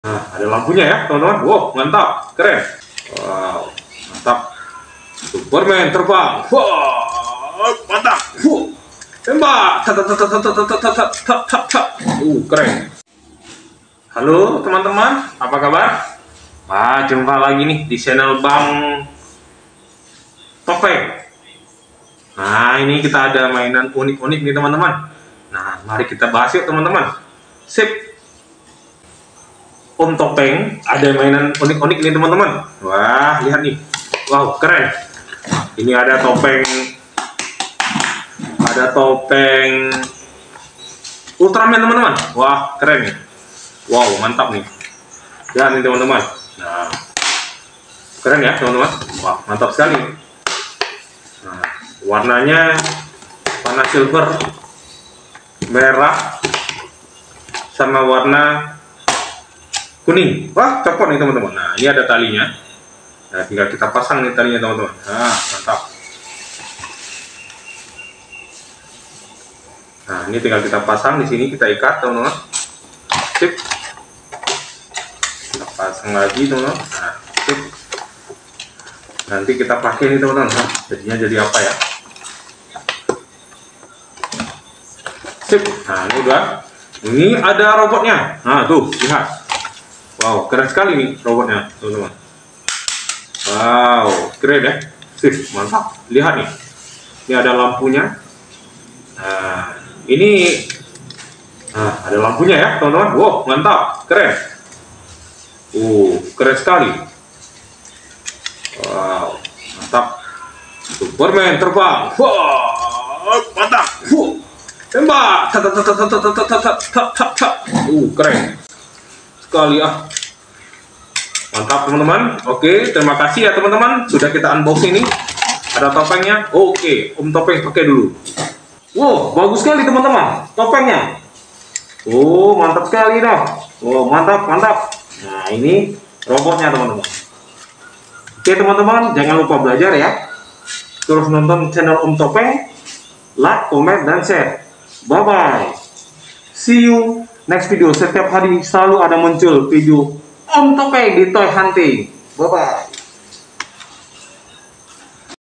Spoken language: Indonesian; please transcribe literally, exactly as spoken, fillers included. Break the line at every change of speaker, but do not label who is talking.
Nah, ada lampunya ya, teman-teman. Wow, mantap, keren. Wow, mantap. Superman terbang. Wow, mantap. Wow. Tembak. Tak tak tak tak tak tak tak tak tak tak tak. Uh, keren. Halo teman-teman, apa kabar? Wah, jumpa lagi nih di channel Bang Topeng. Nah, ini kita ada mainan unik-unik nih teman-teman. Nah, mari kita bahas yuk teman-teman. Sip. Om Topeng ada mainan unik-unik nih teman-teman. Wah, lihat nih. Wow, keren. Ini ada topeng, ada topeng Ultraman teman-teman. Wah, keren nih. Wow, mantap nih. Dan nih teman-teman. Nah, keren ya teman-teman. Wah, mantap sekali. Nah, warnanya warna silver, merah, sama warna kuning. Wah, cocok nih teman-teman. Nah, ini ada talinya. Nah, tinggal kita pasang nih talinya teman-teman. Nah, mantap. Nah, ini tinggal kita pasang di sini, kita ikat teman-teman. Sip. Kita pasang lagi teman-teman. Nah, sip. Nanti kita pakai nih teman-teman. Nah, jadinya jadi apa ya? Sip. Nah, ini udah. Ini ada robotnya. Nah, tuh, lihat. Wow, keren sekali nih robotnya, teman-teman. Wow, keren ya. Sip, mantap. Lihat nih. Ini ada lampunya. Nah, ini nah, ada lampunya ya, teman-teman. Wow, mantap. Keren. Uh, keren sekali. Wow, mantap. Superman terbang. Wow, mantap. Wow. Tembak. Tak tak tak tak tak tak tak tak tak tak. Uh, keren sekali ah. Mantap teman-teman. Oke, terima kasih ya teman-teman sudah kita unboxing ini. Ada topengnya. Oke, Om Topeng pakai dulu. Wow, bagus sekali teman-teman topengnya. Oh, mantap sekali dah. Wow, mantap, mantap. Nah, ini robotnya teman-teman. Oke teman-teman, jangan lupa belajar ya. Terus nonton channel Om Topeng, like, comment, dan share. Bye bye. See you next video. Setiap hari selalu ada muncul video Om Topeng di Toy Hunting. Bye bye.